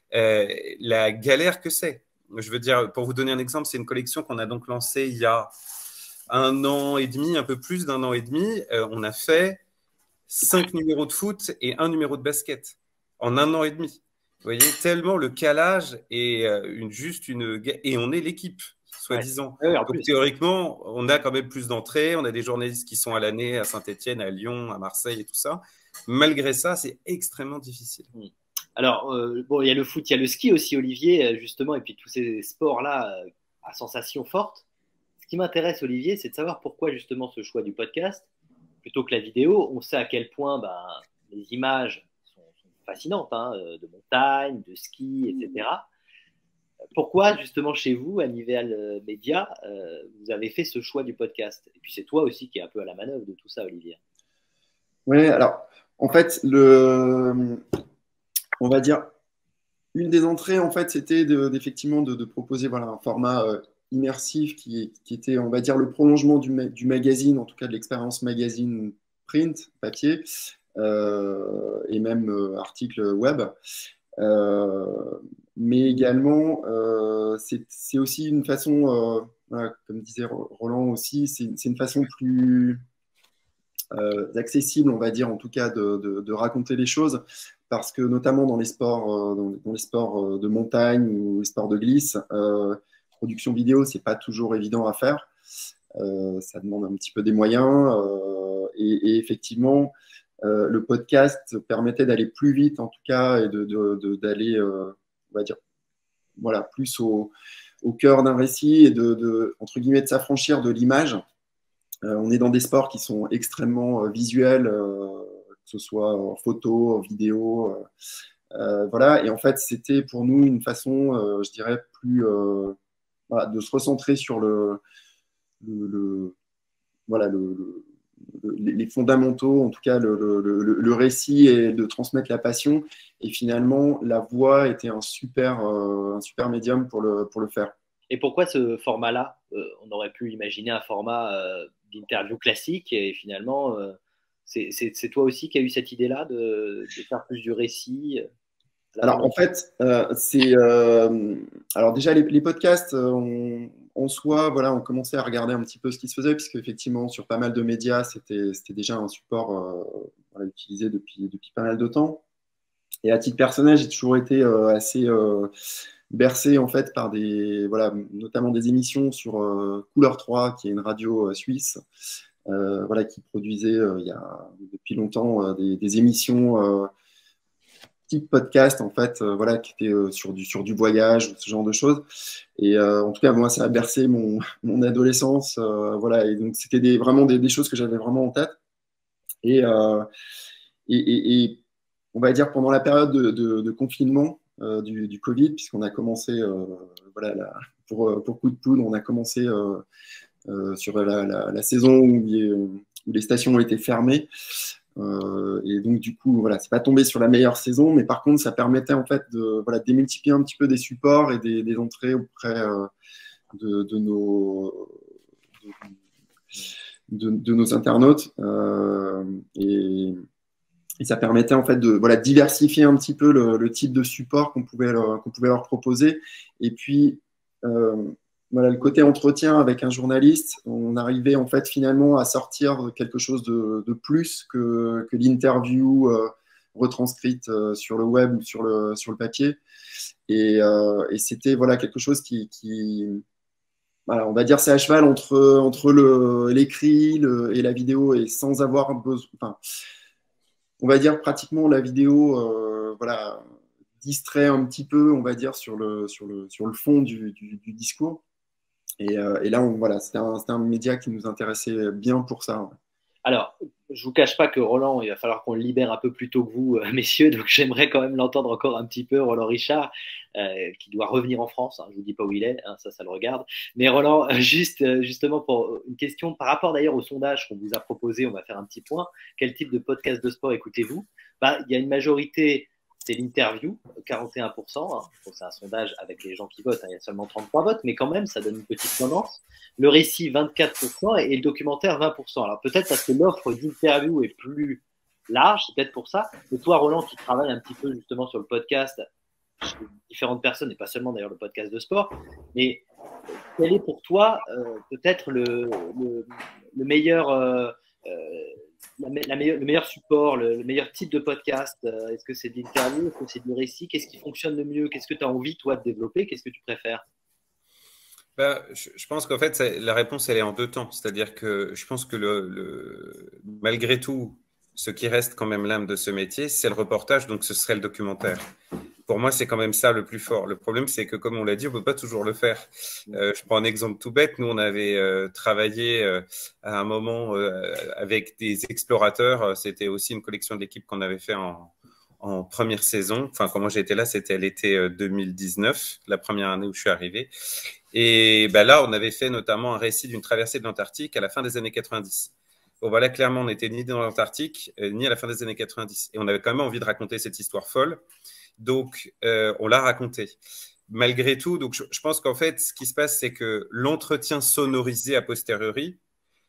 euh, la galère que c'est. Je veux dire, pour vous donner un exemple, c'est une collection qu'on a donc lancée il y a un an et demi, un peu plus d'un an et demi. Euh, on a fait cinq numéros de foot et un numéro de basket en un an et demi. Vous voyez, tellement le calage est euh, une, juste une… Et on est l'équipe, soi-disant. Ouais. Ouais, Donc, théoriquement, on a quand même plus d'entrées. On a des journalistes qui sont à l'année à Saint-Étienne, à Lyon, à Marseille et tout ça. Malgré ça, c'est extrêmement difficile. Alors, euh, bon, il y a le foot, il y a le ski aussi, Olivier, justement, et puis tous ces sports-là euh, à sensations fortes. Ce qui m'intéresse, Olivier, c'est de savoir pourquoi justement ce choix du podcast plutôt que la vidéo. On sait à quel point ben, les images sont, sont fascinantes, hein, de montagne, de ski, et cetera. Pourquoi justement chez vous, à Nivel Média, euh, vous avez fait ce choix du podcast? Et puis c'est toi aussi qui es un peu à la manœuvre de tout ça, Olivier. Oui, alors, en fait, le, on va dire, une des entrées, en fait, c'était de, d'effectivement de, de proposer voilà, un format euh, immersif qui, qui était, on va dire, le prolongement du, ma- du magazine, en tout cas de l'expérience magazine print, papier, euh, et même euh, article web. Euh, mais également, euh, c'est, c'est aussi une façon, euh, voilà, comme disait Roland aussi, c'est, c'est une façon plus… Euh, accessible, on va dire, en tout cas, de, de, de raconter les choses, parce que notamment dans les sports, euh, dans, dans les sports de montagne ou les sports de glisse, euh, production vidéo, c'est pas toujours évident à faire. Euh, ça demande un petit peu des moyens, euh, et, et effectivement, euh, le podcast permettait d'aller plus vite, en tout cas, et de, de, de, d'aller, euh, on va dire, voilà, plus au, au cœur d'un récit et de, de, entre guillemets, de s'affranchir de l'image. Euh, on est dans des sports qui sont extrêmement euh, visuels, euh, que ce soit en photo, en vidéo, euh, euh, voilà. Et en fait, c'était pour nous une façon, euh, je dirais, plus euh, voilà, de se recentrer sur le, le, le voilà, le, le, les fondamentaux, en tout cas le, le, le, le récit, et de transmettre la passion. Et finalement, la voix était un super, euh, un super médium pour le, pour le faire. Et pourquoi ce format-là? euh, On aurait pu imaginer un format euh, d'interview classique, et finalement, euh, c'est, c'est, c'est toi aussi qui as eu cette idée-là de, de faire plus du récit? Alors en fait, euh, c'est euh, alors déjà les, les podcasts, on, en soi, voilà, on commençait à regarder un petit peu ce qui se faisait, puisque effectivement sur pas mal de médias, c'était, c'était déjà un support euh, voilà, utilisé depuis, depuis pas mal de temps. Et à titre personnel, j'ai toujours été euh, assez euh, bercé en fait par des, voilà, notamment des émissions sur euh, Couleur trois, qui est une radio euh, suisse, euh, voilà, qui produisait euh, il y a depuis longtemps euh, des, des émissions euh, type podcast en fait, euh, voilà, qui étaient euh, sur du sur du voyage, ce genre de choses. Et euh, en tout cas, moi, ça a bercé mon mon adolescence, euh, voilà. Et donc c'était des, vraiment des, des choses que j'avais vraiment en tête. Et, euh, et, et, et on va dire pendant la période de, de, de confinement euh, du, du Covid, puisqu'on a commencé, euh, voilà, la, pour, pour Coup de Poudre, on a commencé euh, euh, sur la, la, la saison où, les, où les stations ont été fermées. Euh, et donc, du coup, voilà, c'est pas tombé sur la meilleure saison, mais par contre, ça permettait en fait de voilà, démultiplier un petit peu des supports et des, des entrées auprès euh, de, de, nos, de, de, de nos internautes. Euh, et. Et ça permettait en fait de voilà, diversifier un petit peu le, le type de support qu'on pouvait leur, qu'on pouvait leur proposer. Et puis, euh, voilà, le côté entretien avec un journaliste, on arrivait en fait finalement à sortir quelque chose de, de plus que, que l'interview euh, retranscrite euh, sur le web ou sur le, sur le papier. Et, euh, et c'était voilà, quelque chose qui, qui voilà, on va dire, c'est à cheval entre, entre le, l'écrit le, et la vidéo, et sans avoir besoin. Enfin, on va dire pratiquement la vidéo, euh, voilà, distrait un petit peu, on va dire, sur le, sur le, sur le fond du, du, du discours. Et, euh, et là, on, voilà, c'était un, c'était un média qui nous intéressait bien pour ça. Ouais. Alors, je ne vous cache pas que Roland, il va falloir qu'on le libère un peu plus tôt que vous, euh, messieurs, donc j'aimerais quand même l'entendre encore un petit peu, Roland Richard, euh, qui doit revenir en France, hein, je ne vous dis pas où il est, hein, ça, ça le regarde. Mais Roland, juste, euh, justement, pour une question, par rapport d'ailleurs au sondage qu'on vous a proposé, on va faire un petit point, quel type de podcast de sport écoutez-vous? Bah, il y a une majorité, c'est l'interview, quarante et un pour cent, hein, donc c'est un sondage avec les gens qui votent, hein, il y a seulement trente-trois votes, mais quand même, ça donne une petite tendance. Le récit, vingt-quatre pour cent, et le documentaire, vingt pour cent. Alors peut-être parce que l'offre d'interview est plus large, c'est peut-être pour ça. Mais toi, Roland, qui travaille un petit peu justement sur le podcast, chez différentes personnes, et pas seulement d'ailleurs le podcast de sport. Mais quel est pour toi euh, peut-être le, le, le meilleur, euh, euh, la, la meilleure, le meilleur support, le, le meilleur type de podcast? euh, Est-ce que c'est de l'interview? Est-ce que c'est du récit? Qu'est-ce qui fonctionne le mieux? Qu'est-ce que tu as envie, toi, de développer? Qu'est-ce que tu préfères? Ben, je, je pense qu'en fait, la réponse, elle est en deux temps. C'est-à-dire que je pense que le, le, malgré tout, ce qui reste quand même l'âme de ce métier, c'est le reportage, donc ce serait le documentaire. Pour moi, c'est quand même ça le plus fort. Le problème, c'est que, comme on l'a dit, on ne peut pas toujours le faire. Euh, je prends un exemple tout bête. Nous, on avait euh, travaillé euh, à un moment euh, avec des explorateurs. C'était aussi une collection de l'équipe qu'on avait fait en, en première saison. Enfin, quand moi j'étais là, c'était l'été deux mille dix-neuf, la première année où je suis arrivé. Et ben là, on avait fait notamment un récit d'une traversée de l'Antarctique à la fin des années quatre-vingt-dix. Bon, voilà, clairement, on n'était ni dans l'Antarctique, euh, ni à la fin des années quatre-vingt-dix. Et on avait quand même envie de raconter cette histoire folle. Donc, euh, on l'a raconté. Malgré tout, donc je, je pense qu'en fait, ce qui se passe, c'est que l'entretien sonorisé a posteriori,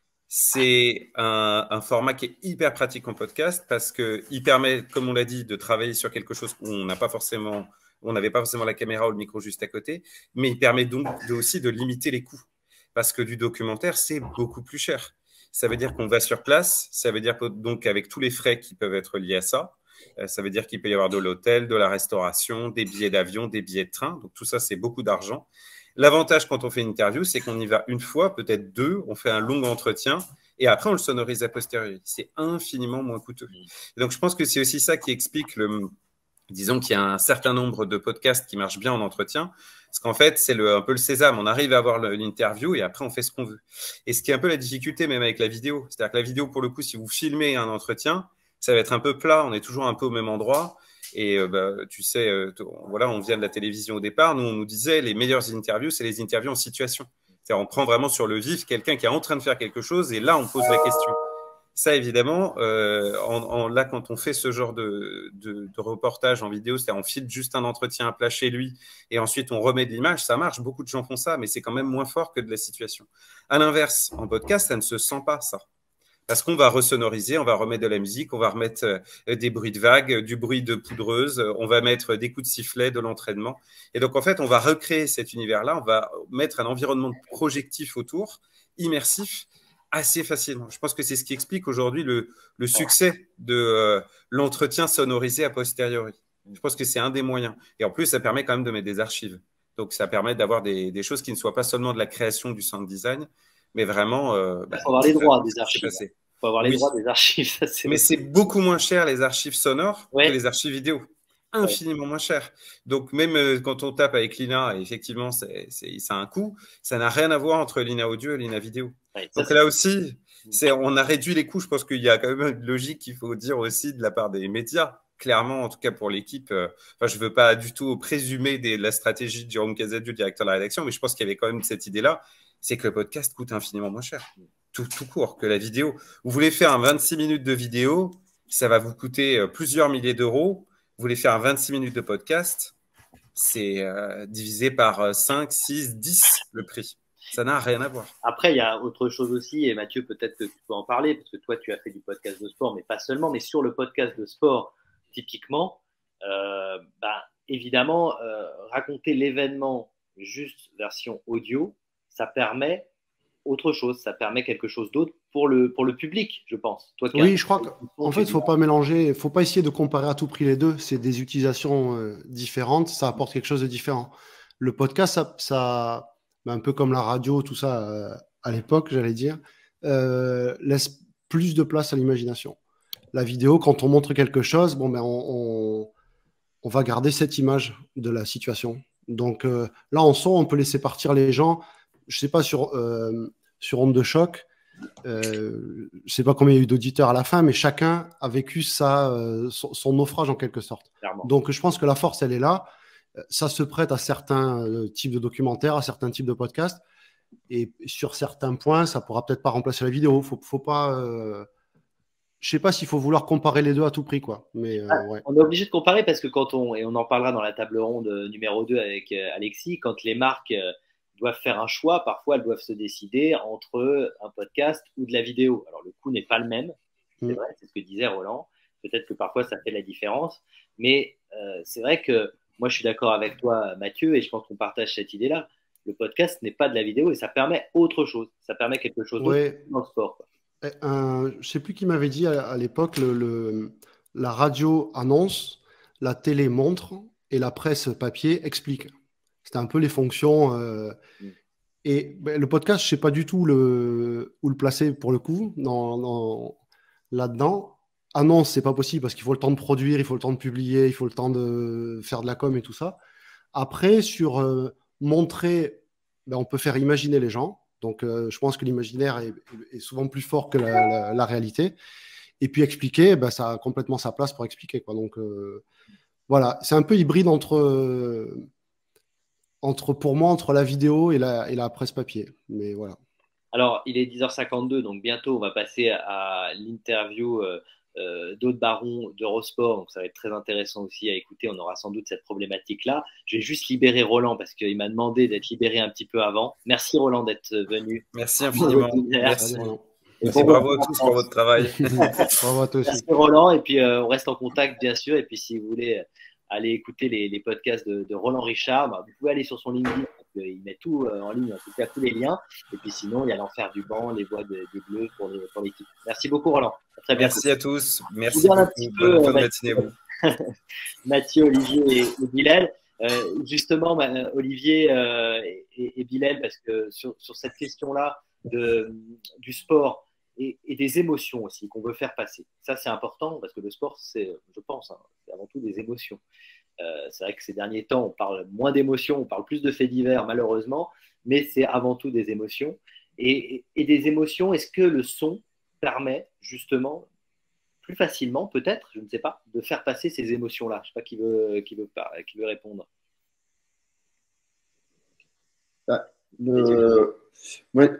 c'est un, un format qui est hyper pratique en podcast parce qu'il permet, comme on l'a dit, de travailler sur quelque chose où on n'a pas forcément, on n'avait pas forcément la caméra ou le micro juste à côté, mais il permet donc de, aussi de limiter les coûts parce que du documentaire, c'est beaucoup plus cher. Ça veut dire qu'on va sur place, ça veut dire donc avec tous les frais qui peuvent être liés à ça, ça veut dire qu'il peut y avoir de l'hôtel, de la restauration, des billets d'avion, des billets de train. Donc tout ça, c'est beaucoup d'argent. L'avantage quand on fait une interview, c'est qu'on y va une fois, peut-être deux, on fait un long entretien et après on le sonorise a posteriori. C'est infiniment moins coûteux. Et donc je pense que c'est aussi ça qui explique le, disons qu'il y a un certain nombre de podcasts qui marchent bien en entretien. Parce qu'en fait, c'est le, un peu le sésame. On arrive à avoir l'interview et après, on fait ce qu'on veut. Et ce qui est un peu la difficulté, même avec la vidéo. C'est-à-dire que la vidéo, pour le coup, si vous filmez un entretien, ça va être un peu plat. On est toujours un peu au même endroit. Et euh, bah, tu sais, euh, voilà, on vient de la télévision au départ. Nous, on nous disait les meilleures interviews, c'est les interviews en situation. C'est-à-dire, on prend vraiment sur le vif quelqu'un qui est en train de faire quelque chose et là, on pose la question. Ça, évidemment, euh, en, en, là, quand on fait ce genre de, de, de reportage en vidéo, c'est-à-dire on filme juste un entretien à plat chez lui et ensuite on remet de l'image, ça marche. Beaucoup de gens font ça, mais c'est quand même moins fort que de la situation. À l'inverse, en podcast, ça ne se sent pas, ça. Parce qu'on va resonoriser, on va remettre de la musique, on va remettre euh, des bruits de vagues, du bruit de poudreuse, on va mettre des coups de sifflet, de l'entraînement. Et donc, en fait, on va recréer cet univers-là, on va mettre un environnement projectif autour, immersif, assez facilement. Je pense que c'est ce qui explique aujourd'hui le, le succès de euh, l'entretien sonorisé a posteriori. Je pense que c'est un des moyens. Et en plus, ça permet quand même de mettre des archives. Donc, ça permet d'avoir des, des choses qui ne soient pas seulement de la création du sound design, mais vraiment… Euh, il faut avoir les droits des archives. Il faut avoir les oui. droits des archives. Ça, mais c'est beaucoup moins cher les archives sonores ouais. que les archives vidéo. Infiniment ouais. moins cher. Donc, même euh, quand on tape avec l'I N A, effectivement, c'est, c'est, ça a un coût. Ça n'a rien à voir entre l'I N A audio et l'I N A vidéo. Ouais, donc, là aussi, c'est, on a réduit les coûts. Je pense qu'il y a quand même une logique qu'il faut dire aussi de la part des médias. Clairement, en tout cas pour l'équipe, euh, enfin, je ne veux pas du tout présumer de la stratégie de Jérôme Casadieu, directeur de la rédaction, mais je pense qu'il y avait quand même cette idée-là, c'est que le podcast coûte infiniment moins cher, tout, tout court, que la vidéo. Vous voulez faire un vingt-six minutes de vidéo, ça va vous coûter plusieurs milliers d'euros. Vous voulez faire un vingt-six minutes de podcast, c'est euh, divisé par cinq, six, dix le prix. Ça n'a rien à voir. Après, il y a autre chose aussi, et Mathieu, peut-être que tu peux en parler, parce que toi, tu as fait du podcast de sport, mais pas seulement, mais sur le podcast de sport, typiquement, euh, bah, évidemment, euh, raconter l'événement juste version audio, ça permet autre chose, ça permet quelque chose d'autre pour le, pour le public, je pense. Toi, oui, je crois qu'en fait, il ne faut pas mélanger, il ne faut pas essayer de comparer à tout prix les deux. C'est des utilisations euh, différentes, ça apporte quelque chose de différent. Le podcast, ça, ça un peu comme la radio, tout ça, euh, à l'époque, j'allais dire, euh, laisse plus de place à l'imagination. La vidéo, quand on montre quelque chose, bon, ben, on, on, on va garder cette image de la situation. Donc euh, là, en son, on peut laisser partir les gens. Je ne sais pas, sur, euh, sur Onde de Choc, euh, je ne sais pas combien il y a eu d'auditeurs à la fin, mais chacun a vécu sa, euh, son, son naufrage en quelque sorte. Clairement. Donc je pense que la force, elle est là. Ça se prête à certains euh, types de documentaires, à certains types de podcasts. Et sur certains points, ça ne pourra peut-être pas remplacer la vidéo. Faut, faut pas, euh... je ne sais pas s'il faut vouloir comparer les deux à tout prix, quoi. Mais, euh, ah, ouais. On est obligé de comparer parce que quand on, et on en parlera dans la table ronde numéro deux avec euh, Alexis, quand les marques euh, doivent faire un choix, parfois elles doivent se décider entre un podcast ou de la vidéo. Alors le coût n'est pas le même, c'est mmh. vrai, c'est ce que disait Roland. Peut-être que parfois ça fait la différence, mais euh, c'est vrai que moi, je suis d'accord avec toi, Mathieu, et je pense qu'on partage cette idée-là. Le podcast n'est pas de la vidéo et ça permet autre chose. Ça permet quelque chose d'autre Ouais. dans le sport, quoi. Un, je ne sais plus qui m'avait dit à, à l'époque, le, le- la radio annonce, la télé montre et la presse papier explique. C'était un peu les fonctions. euh, Mm. et ben, le podcast, je ne sais pas du tout le, où le placer pour le coup dans, dans- là-dedans. Annonce, c'est pas possible parce qu'il faut le temps de produire, il faut le temps de publier, il faut le temps de faire de la com et tout ça. Après, sur euh, montrer, ben, on peut faire imaginer les gens. Donc, euh, je pense que l'imaginaire est, est souvent plus fort que la, la- la réalité. Et puis expliquer, ben, ça a complètement sa place pour expliquer, quoi. Donc, euh, voilà, c'est un peu hybride entre, euh, entre, pour moi, entre la vidéo et la, et la presse papier. Mais voilà. Alors, il est dix heures cinquante-deux, donc bientôt, on va passer à l'interview euh, euh, d'Aude Baron d'Eurosport. Donc, ça va être très intéressant aussi à écouter. On aura sans doute cette problématique-là. Je vais juste libérer Roland parce qu'il m'a demandé d'être libéré un petit peu avant. Merci, Roland, d'être venu. Merci infiniment. Merci. Salut, Roland. Et Merci, bon, bravo bon, à tous bon, pour votre travail. Bravo à toi aussi. Merci, Roland. Et puis, euh, on reste en contact, bien sûr. Et puis, si vous voulez aller écouter les, les podcasts de, de Roland Richard, bah, vous pouvez aller sur son LinkedIn. Il met tout euh, en ligne, en tout cas tous les liens. Et puis sinon, il y a l'enfer du banc, les voix de- des bleus pour les- pour l'équipe. Merci beaucoup, Roland. À très bientôt. Merci à tous. Je Merci vous garde un beaucoup. petit peu, Bonne fin de euh, matinée à vous. Mathieu, Olivier et, et Bilal. Euh, justement, ma- Olivier euh, et, et Bilal, parce que sur, sur cette question-là de, du sport et, et des émotions aussi qu'on veut faire passer, ça c'est important parce que le sport, c'est, je pense, hein, c'est avant tout des émotions. Euh, c'est vrai que ces derniers temps, on parle moins d'émotions, on parle plus de faits divers, malheureusement, mais c'est avant tout des émotions. Et, et, et des émotions, est-ce que le son permet justement plus facilement, peut-être, je ne sais pas, de faire passer ces émotions-là? Je ne sais pas qui veut, qui veut, pas- qui veut répondre. Ah, le- ouais.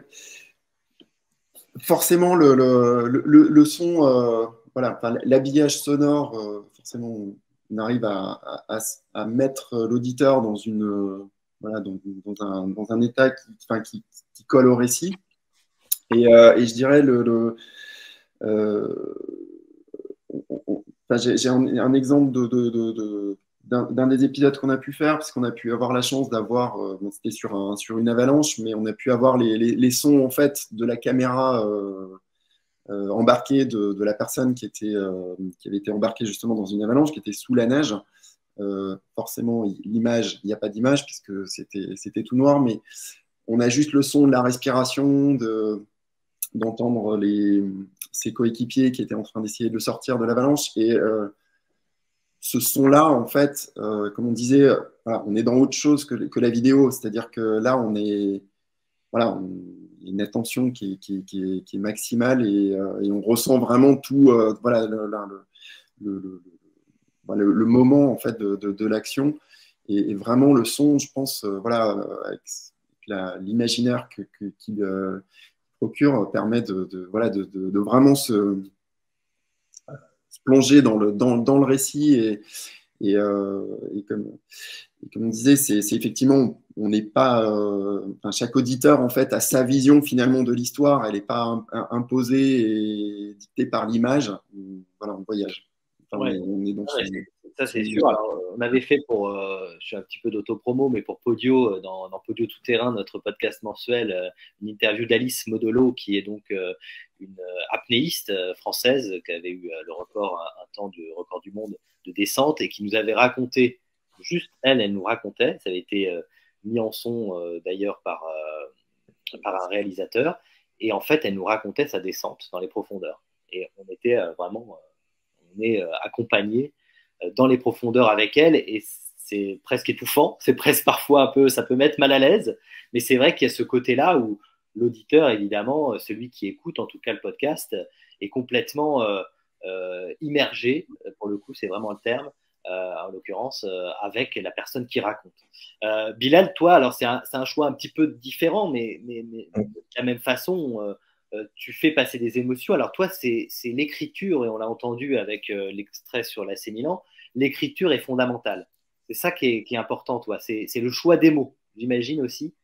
Forcément, le, le, le, le son, euh, voilà, enfin, l'habillage sonore, euh, forcément, on arrive à, à, à mettre l'auditeur dans une, euh, voilà, dans, dans, un, dans un état qui, enfin, qui, qui colle au récit. Et, euh, et je dirais le, le euh, on- on- enfin, j'ai j'ai un, un exemple de, de, de, de- d'un d'un des épisodes qu'on a pu faire, parce qu'on a pu avoir la chance d'avoir, euh, bon, c'était sur, un, sur une avalanche, mais on a pu avoir les, les, les sons en fait de la caméra euh, euh, embarquée de, de la personne qui, était, euh, qui avait été embarquée justement dans une avalanche, qui était sous la neige. Euh, forcément, l'image, il n'y a pas d'image puisque c'était c'était tout noir, mais on a juste le son de la respiration, de, d'entendre les, ses coéquipiers qui étaient en train d'essayer de sortir de l'avalanche. Et euh, ce son-là, en fait, euh, comme on disait, euh, voilà, on est dans autre chose que, que la vidéo. C'est-à-dire que là, on est, voilà, on, il y a une attention qui est, qui, qui est, qui est maximale et, euh, et on ressent vraiment tout, euh, voilà, le, le, le, le, le, le moment en fait de, de, de l'action. Et, et vraiment, le son, je pense, euh, voilà, avec la- l'imaginaire que, que, qu'il euh, procure permet de, de, voilà, de, de, de vraiment se, se plonger dans le, dans, dans le récit. Et, et, euh, et, comme, et comme on disait, c'est c'est effectivement, on n'est pas, euh, enfin, chaque auditeur en fait a sa vision finalement de l'histoire. Elle n'est pas im- im- imposée et dictée par l'image. Voilà, on voyage. Enfin, Ouais. on, est, on est dans Ouais, ce- c'est- ça c'est ce- sûr. Alors, euh, on avait fait pour, euh, je suis un petit peu d'autopromo, mais pour Podio, euh, dans, dans Podio Tout Terrain, notre podcast mensuel, euh, une interview d'Alice Modolo, qui est donc euh, une euh, apnéiste euh, française qui avait eu euh, le record, un, un temps du record du monde de descente et qui nous avait raconté, juste elle, elle nous racontait, ça avait été euh, mis en son euh, d'ailleurs par, euh, par un réalisateur, et en fait elle nous racontait sa descente dans les profondeurs. Et on était euh, vraiment, euh, on est euh, accompagné euh, dans les profondeurs avec elle, et c'est presque étouffant, c'est presque parfois un peu, ça peut mettre mal à l'aise, mais c'est vrai qu'il y a ce côté-là où l'auditeur, évidemment, euh, celui qui écoute en tout cas le podcast, est complètement euh, euh, immergé, pour le coup c'est vraiment le terme, euh, en l'occurrence euh, avec la personne qui raconte. Euh, Bilal, toi, alors c'est un, c'est un choix un petit peu différent, mais, mais, mais de la même façon, euh, euh, tu fais passer des émotions. Alors toi, c'est c'est l'écriture, et on l'a entendu avec euh, l'extrait sur l'A C Milan, l'écriture est fondamentale. C'est ça qui est, qui est important, toi, c'est c'est le choix des mots, j'imagine aussi.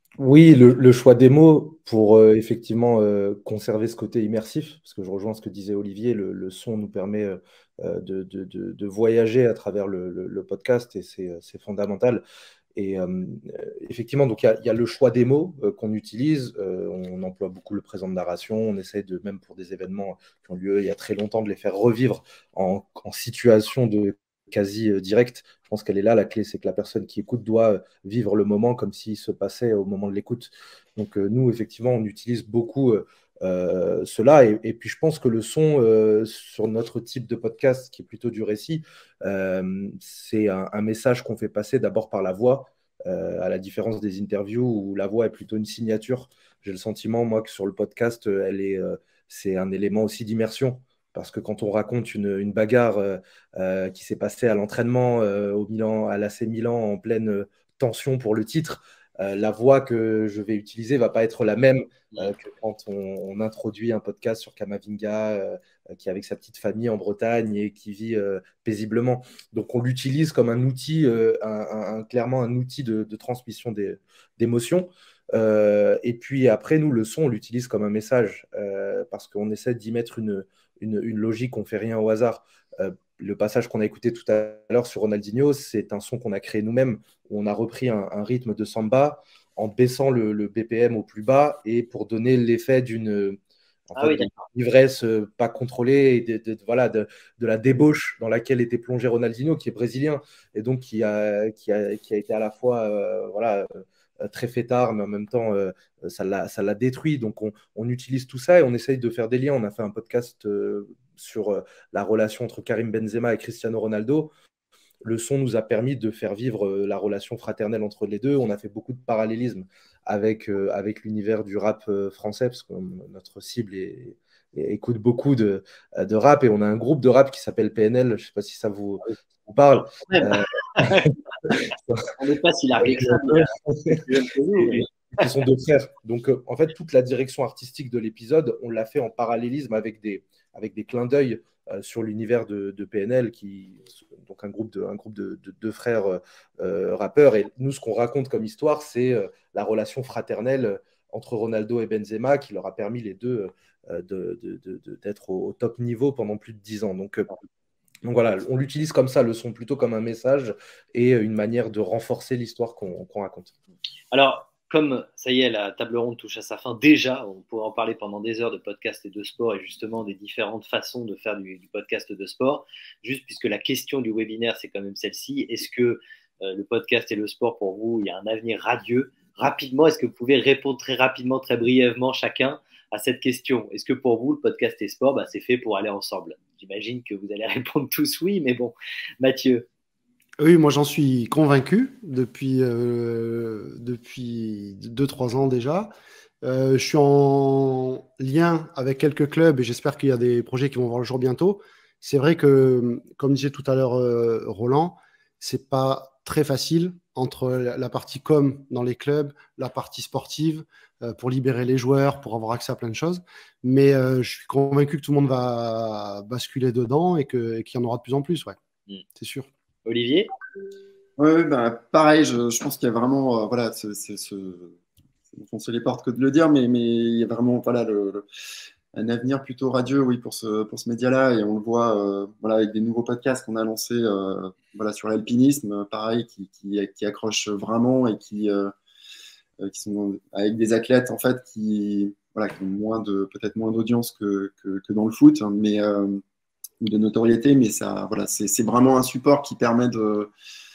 Oui, le, le choix des mots pour euh, effectivement euh, conserver ce côté immersif, parce que je rejoins ce que disait Olivier, le, le son nous permet euh, euh, de, de- de- de voyager à travers le, le- le podcast et c'est euh, c'est fondamental. Et euh, effectivement, donc il y a, il y a le choix des mots euh, qu'on utilise. Euh, on emploie beaucoup le présent de narration. On essaie de, même pour des événements qui ont lieu il y a très longtemps, de les faire revivre en, en situation de quasi euh, direct. Je pense qu'elle est là, la clé, c'est que la personne qui écoute doit euh, vivre le moment comme s'il se passait au moment de l'écoute. Donc euh, nous, effectivement, on utilise beaucoup euh, euh, cela. Et, et puis je pense que le son euh, sur notre type de podcast, qui est plutôt du récit, euh, c'est un, un message qu'on fait passer d'abord par la voix, euh, à la différence des interviews où la voix est plutôt une signature. J'ai le sentiment, moi, que sur le podcast, euh, elle est, euh, c'est un élément aussi d'immersion. Parce que quand on raconte une, une bagarre euh, euh, qui s'est passée à l'entraînement euh, au Milan, à l'A C Milan en pleine euh, tension pour le titre, euh, la voix que je vais utiliser va pas être la même euh, que quand on, on introduit un podcast sur Kamavinga, euh, qui est avec sa petite famille en Bretagne et qui vit euh, paisiblement. Donc on l'utilise comme un outil, euh, un, un, clairement un outil de, de transmission d'émotions. Euh, et puis après, nous, le son, on l'utilise comme un message euh, parce qu'on essaie d'y mettre une, une, une logique, on ne fait rien au hasard. Euh, le passage qu'on a écouté tout à l'heure sur Ronaldinho, c'est un son qu'on a créé nous-mêmes, où on a repris un, un rythme de samba en baissant le, le B P M au plus bas et pour donner l'effet d'une en Ah fait, oui, d'une d'accord. ivresse euh, pas contrôlée et de, de- de- voilà, de, de la débauche dans laquelle était plongé Ronaldinho, qui est brésilien, et donc qui a, qui a, qui a été à la fois euh, voilà, euh, très fêtard, mais en même temps, euh, ça l'a ça l'a détruit. Donc, on, on utilise tout ça et on essaye de faire des liens. On a fait un podcast euh, sur euh, la relation entre Karim Benzema et Cristiano Ronaldo. Le son nous a permis de faire vivre euh, la relation fraternelle entre les deux. On a fait beaucoup de parallélismes avec, euh, avec l'univers du rap euh, français, parce que notre cible est, est- écoute beaucoup de, de rap, et on a un groupe de rap qui s'appelle P N L, je ne sais pas si ça vous, vous parle. Euh, On n'est pas si largué que ça. Mais, euh, plus jeune que nous, mais- qui sont deux frères. Donc, euh, en fait, toute la direction artistique de l'épisode, on l'a fait en parallélisme avec des, avec des clins d'œil euh, sur l'univers de, de P N L, qui, donc un groupe de, un groupe de, de deux frères euh, euh, rappeurs. Et nous, ce qu'on raconte comme histoire, c'est euh, la relation fraternelle entre Ronaldo et Benzema, qui leur a permis les deux euh, de, de, de, de, d'être au, au top niveau pendant plus de dix ans. Donc, euh, donc voilà, on l'utilise comme ça, le son, plutôt comme un message et une manière de renforcer l'histoire qu'on qu'on raconte. Alors, comme ça y est, la table ronde touche à sa fin, déjà, on pourrait en parler pendant des heures de podcast et de sport et justement des différentes façons de faire du, du podcast de sport. Juste puisque la question du webinaire, c'est quand même celle-ci. Est-ce que euh, le podcast et le sport, pour vous, il y a un avenir radieux? Rapidement, est-ce que vous pouvez répondre très rapidement, très brièvement chacun à cette question? Est-ce que pour vous, le podcast et sport, bah, c'est fait pour aller ensemble? J'imagine que vous allez répondre tous oui, mais bon, Mathieu. Oui, moi j'en suis convaincu depuis, euh, depuis deux trois ans déjà. Euh, je suis en lien avec quelques clubs et j'espère qu'il y a des projets qui vont voir le jour bientôt. C'est vrai que, comme disait tout à l'heure euh, Roland, c'est pas très facile entre la, la partie com dans les clubs, la partie sportive, euh, pour libérer les joueurs, pour avoir accès à plein de choses. Mais euh, je suis convaincu que tout le monde va basculer dedans et que- et qu'il y en aura de plus en plus, ouais, Mm. c'est sûr. Olivier? Ouais, bah, pareil, je, je pense qu'il y a vraiment, euh, voilà, c'est c'est ce, c'est enfoncer les portes que de le dire, mais, mais il y a vraiment, voilà, le, le- un avenir plutôt radieux, oui, pour ce, pour ce média-là, et on le voit, euh, voilà, avec des nouveaux podcasts qu'on a lancés, euh, voilà, sur l'alpinisme, euh, pareil, qui, qui, qui accrochent vraiment et qui, euh, euh, qui sont avec des athlètes, en fait, qui, voilà, qui ont moins de, peut-être moins d'audience que, que, que dans le foot, hein, mais euh, ou de notoriété, mais ça, voilà, c'est c'est vraiment un support qui permet de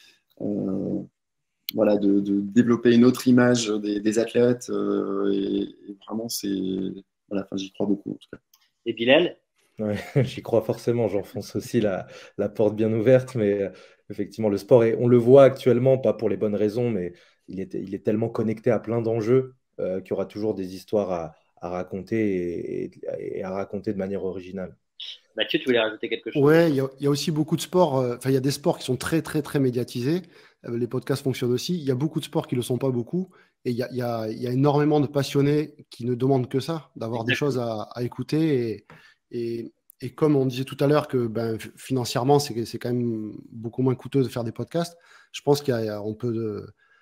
euh, voilà, de, de développer une autre image des, des athlètes. Euh, et, et vraiment, c'est. Voilà, enfin, j'y crois beaucoup, en tout cas. Et Bilal? Ouais, j'y crois forcément, j'enfonce aussi la, la porte bien ouverte, mais euh, effectivement, le sport, est, on le voit actuellement, pas pour les bonnes raisons, mais il est, il est tellement connecté à plein d'enjeux euh, qu'il y aura toujours des histoires à, à raconter et, et- et à raconter de manière originale. Mathieu, tu voulais rajouter quelque chose? Ouais, il y a, il y a aussi beaucoup de sports. euh, Enfin, il y a des sports qui sont très, très, très médiatisés. Euh, les podcasts fonctionnent aussi. Il y a beaucoup de sports qui ne le sont pas beaucoup. Et il y a, il y a- il y a énormément de passionnés qui ne demandent que ça, d'avoir des choses à, à écouter. Et, et, et comme on disait tout à l'heure que ben, f- financièrement, c'est c'est quand même beaucoup moins coûteux de faire des podcasts, je pense qu'on peut,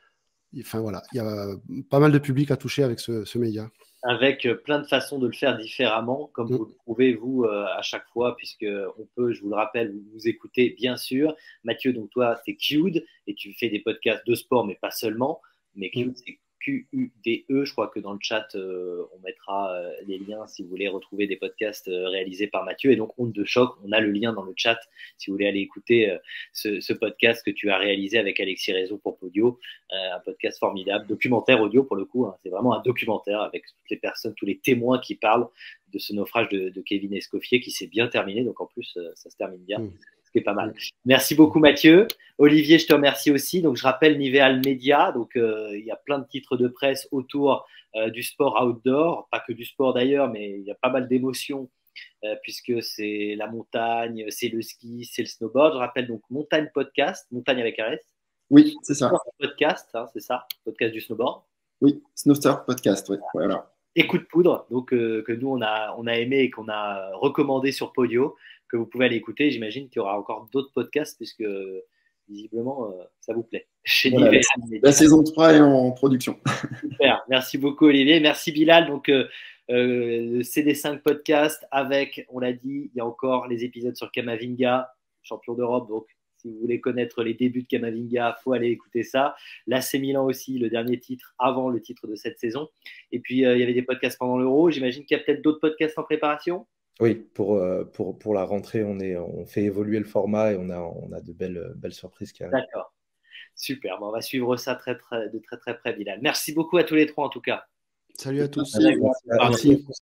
Enfin voilà, il y a pas mal de public à toucher avec ce, ce média. Avec plein de façons de le faire différemment, comme vous le trouvez, vous, euh, à chaque fois, puisque on peut, je vous le rappelle, vous, vous écoutez, bien sûr. Mathieu, donc toi, c'est Qud, et tu fais des podcasts de sport, mais pas seulement. Mais Qud, c'est Q U D E. Je crois que dans le chat, euh, on mettra euh, les liens si vous voulez retrouver des podcasts euh, réalisés par Mathieu. Et donc, Onde de choc, on a le lien dans le chat si vous voulez aller écouter euh, ce, ce podcast que tu as réalisé avec Alexis Réseau pour Podio. Euh, un podcast formidable, documentaire audio pour le coup. Hein. C'est vraiment un documentaire avec toutes les personnes, tous les témoins qui parlent de ce naufrage de, de Kevin Escoffier qui s'est bien terminé. Donc, en plus, euh, ça se termine bien. Mmh. Ce qui est pas mal. Merci beaucoup Mathieu. Olivier, je te remercie aussi. Donc je rappelle Niveal Media. Donc euh, il y a plein de titres de presse autour euh, du sport outdoor, pas que du sport d'ailleurs, mais il y a pas mal d'émotions euh, puisque c'est la montagne, c'est le ski, c'est le snowboard. Je rappelle donc Montagne Podcast, Montagne avec un S. Oui, c'est ça. Podcast, hein, c'est ça, podcast du snowboard. Oui, Snowstar Podcast, oui. Voilà. Et Coup de poudre, donc euh, que nous on a on a aimé et qu'on a recommandé sur Podio, que vous pouvez aller écouter. J'imagine qu'il y aura encore d'autres podcasts puisque visiblement euh, ça vous plaît. Chez voilà, Niveal. La, la saison trois est en production. Super, merci beaucoup Olivier, merci Bilal. Donc euh, euh, le C D cinq podcast avec, on l'a dit, il y a encore les épisodes sur Kamavinga, champion d'Europe. Donc si vous voulez connaître les débuts de Kamavinga, il faut aller écouter ça. L'A C Milan aussi, le dernier titre avant le titre de cette saison. Et puis, euh, il y avait des podcasts pendant l'Euro. J'imagine qu'il y a peut-être d'autres podcasts en préparation. Oui, pour, euh, pour, pour la rentrée, on, est, on fait évoluer le format et on a, on a de belles, belles surprises qui arrivent. D'accord. Super. Bon, on va suivre ça très, très, de très, très près, Bilal. Merci beaucoup à tous les trois, en tout cas. Salut à tous. Merci. Merci.